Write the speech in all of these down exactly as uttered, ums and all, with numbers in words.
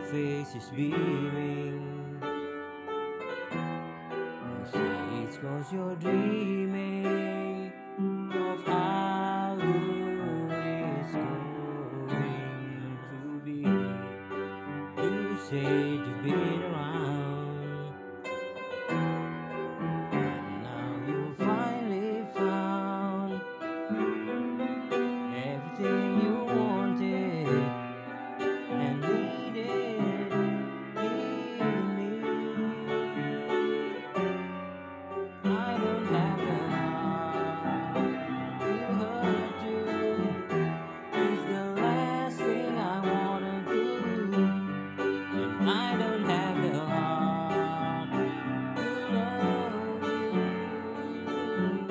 face is beaming. You say it's cause you're dreaming of how good it's going to be. You say you've been around, and now you finally found everything you wanted and needed in me. I don't have the heart to hurt you. It's the last thing I wanna do, and I don't have the heart to love you.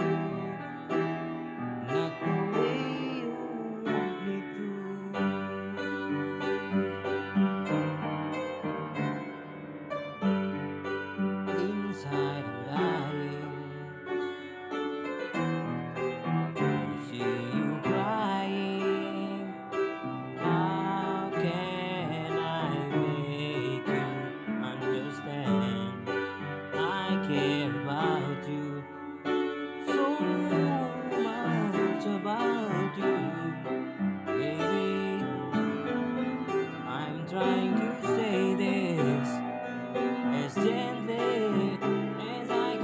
Not the way you want me to. Inside I'm dying. You see you crying. How can I make you understand? I care about you, so much about you, baby. I'm trying to say this as gently as I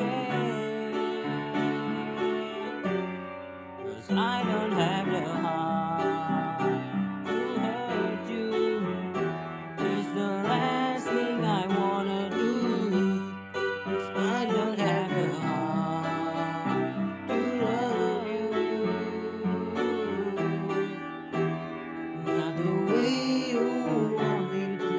can, 'cause I don't have the heart to hurt you. It's the last thing I wanna do, 'cause I don't have the heart to love you. Not the way you want me to.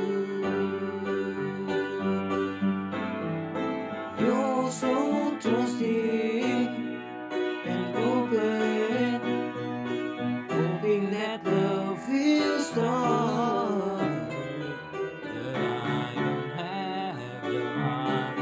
You're so trusting and open, hoping that love will start. But I don't have the heart.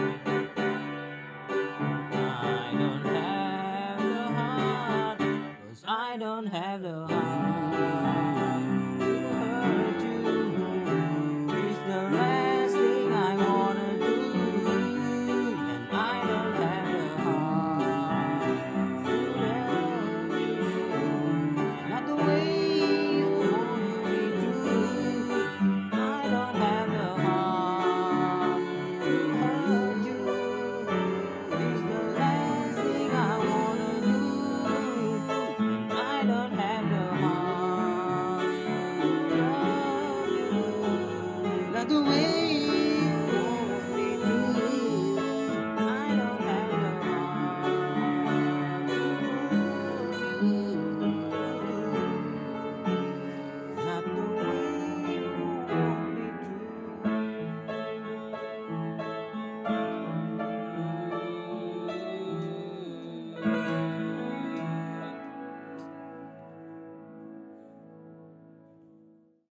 I don't have the heart, 'cause I don't have the heart to hurt you. It's the last thing I wanna do, and I don't have the heart to love you. Not the way you want me to. I don't have the heart to hurt you. It's the last thing I wanna do, and I don't have the heart to love you. Not the way